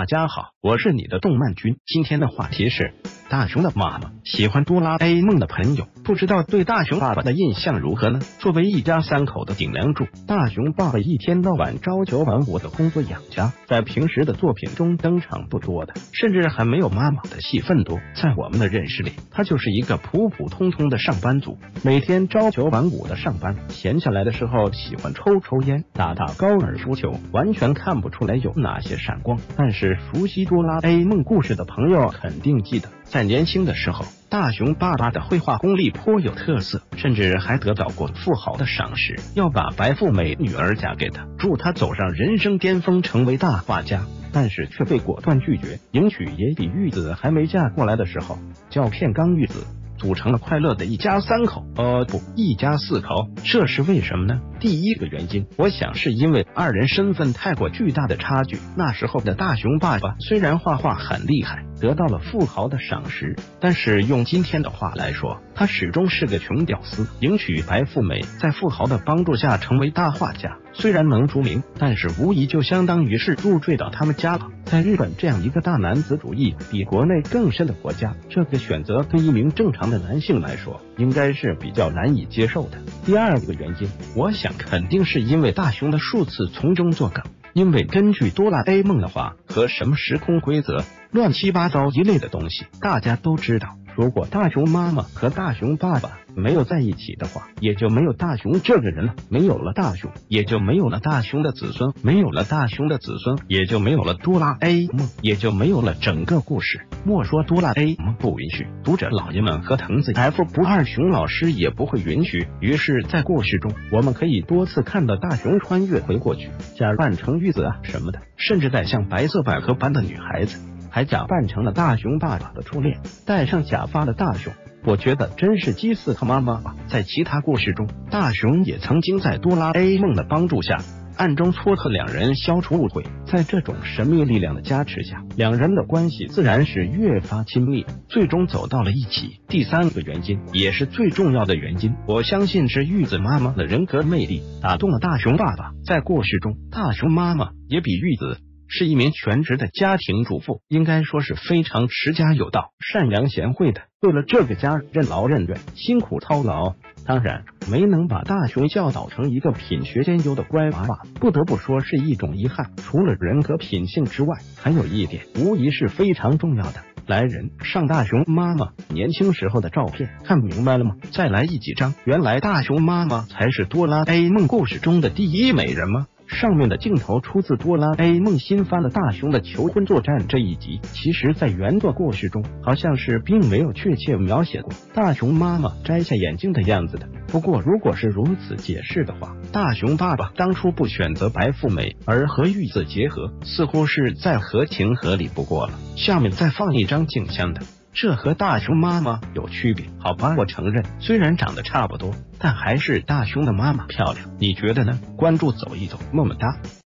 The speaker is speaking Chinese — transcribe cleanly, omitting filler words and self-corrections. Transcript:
大家好，我是你的动漫君。今天的话题是大雄的妈妈。喜欢哆啦 A 梦的朋友，不知道对大雄爸爸的印象如何呢？作为一家三口的顶梁柱，大雄爸爸一天到晚朝九晚五的工作养家，在平时的作品中登场不多的，甚至还没有妈妈的戏份多。在我们的认识里，他就是一个普普通通的上班族，每天朝九晚五的上班，闲下来的时候喜欢抽抽烟，打打高尔夫球，完全看不出来有哪些闪光。但是熟悉哆啦 A 梦故事的朋友肯定记得，在年轻的时候，大雄爸爸的绘画功力颇有特色，甚至还得到过富豪的赏识，要把白富美女儿嫁给他，助他走上人生巅峰，成为大画家。但是却被果断拒绝。迎娶野比玉子还没嫁过来的时候，叫片冈玉子，组成了快乐的一家三口，不，一家四口。这是为什么呢？第一个原因，我想是因为二人身份太过巨大的差距。那时候的大雄爸爸虽然画画很厉害，得到了富豪的赏识，但是用今天的话来说，他始终是个穷屌丝。迎娶白富美，在富豪的帮助下成为大画家，虽然能出名，但是无疑就相当于是入赘到他们家了。在日本这样一个大男子主义比国内更深的国家，这个选择对一名正常的男性来说应该是比较难以接受的。第二个原因，我想肯定是因为大雄的数次从中作梗。因为根据哆啦 A 梦的话，和什么时空规则乱七八糟一类的东西，大家都知道，如果大雄妈妈和大雄爸爸没有在一起的话，也就没有大雄这个人了。没有了大雄，也就没有了大雄的子孙，没有了大雄的子孙，也就没有了哆啦 A 梦，也就没有了整个故事。莫说哆啦 A 梦不允许，读者老爷们和藤子 F 不二雄老师也不会允许。于是在故事中，我们可以多次看到大雄穿越回过去，假扮成玉子啊什么的，甚至在像白色百合般的女孩子，还假扮成了大雄爸爸的初恋，戴上假发的大雄，我觉得真是鸡似他妈妈吧。在其他故事中，大雄也曾经在哆啦 A 梦的帮助下暗中撮合两人，消除误会。在这种神秘力量的加持下，两人的关系自然是越发亲密，最终走到了一起。第三个原因，也是最重要的原因，我相信是玉子妈妈的人格魅力打动了大雄爸爸。在故事中，大雄妈妈也比玉子是一名全职的家庭主妇，应该说是非常持家有道、善良贤惠的，为了这个家任劳任怨、辛苦操劳。当然没能把大雄教导成一个品学兼优的乖娃娃，不得不说是一种遗憾。除了人格品性之外，还有一点无疑是非常重要的。来人，上大雄妈妈年轻时候的照片，看明白了吗？再来一几张。原来大雄妈妈才是哆啦 A 梦故事中的第一美人吗？上面的镜头出自哆啦 A 梦新发的大雄的求婚作战这一集，其实在原作故事中好像是并没有确切描写过大雄妈妈摘下眼镜的样子的。不过如果是如此解释的话，大雄爸爸当初不选择白富美而和玉子结合，似乎是再合情合理不过了。下面再放一张静香的，这和大雄妈妈有区别。好吧，我承认虽然长得差不多，但还是大雄的妈妈漂亮。你觉得呢？关注走一走，么么哒。